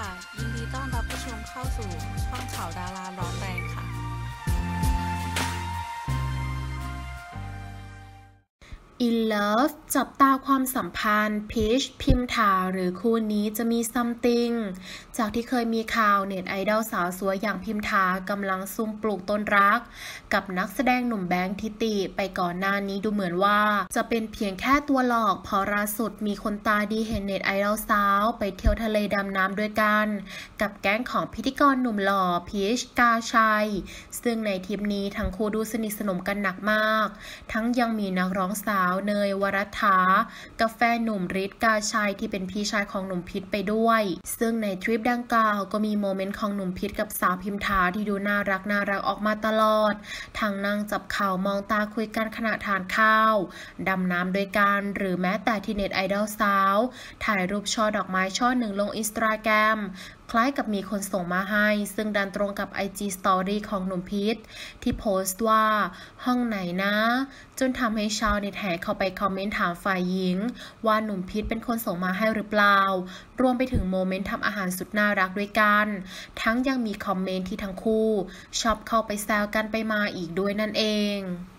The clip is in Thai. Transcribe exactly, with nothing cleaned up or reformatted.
ยินดีต้อนรับผู้ชมเข้าสู่ช่องข่าวดาราร้อนแรงค่ะ In Love จับตาความสัมพันธ์พีชพิมถาหรือคู่นี้จะมีซัมติงจากที่เคยมีข่าวเน็ตไอดอลสาวสวยอย่างพิมถากำลังซุ่มปลูกต้นรักกับนักแสดงหนุ่มแบงค์ทิติไปก่อนหน้านี้ดูเหมือนว่าจะเป็นเพียงแค่ตัวหลอกพอล่าสุดมีคนตาดีเห็นเน็ตไอดอลสาวไปเที่ยวทะเลดำน้ำด้วยกันกับแก๊งของพิธีกรหนุ่มหล่อพีชกาชัยซึ่งในทริปนี้ทั้งคู่ดูสนิทสนมกันหนักมากทั้งยังมีนักร้องสาวเนยวรัฐากับแฟนหนุ่มฤทธิ์กาชัยที่เป็นพี่ชายของหนุ่มพิษไปด้วยซึ่งในทริปดังกล่าวก็มีโมเมนต์ของหนุ่มพิษกับสาวพิมถาที่ดูน่ารักน่ารักออกมาตลอดทั้งนั่งจับเข่ามองตาคุยกันขณะทานข้าวดำน้ำด้วยกันหรือแม้แต่ที่เน็ตไอดอลสาวถ่ายรูปช่อดอกไม้ช่อหนึ่งลงอินสตาแกรมคล้ายกับมีคนส่งมาให้ซึ่งดันตรงกับ ไอ จี Story ของหนุ่มพิษที่โพสต์ว่าห้องไหนนะจนทำให้ชาวเน็ตแห่เข้าไปคอมเมนต์ถามฝ่ายหญิงว่าหนุ่มพิษเป็นคนส่งมาให้หรือเปล่ารวมไปถึงโมเมนต์ทำอาหารสุดน่ารักด้วยกันทั้งยังมีคอมเมนต์ที่ทั้งคู่ชอบเข้าไปแซวกันไปมาอีกด้วยนั่นเอง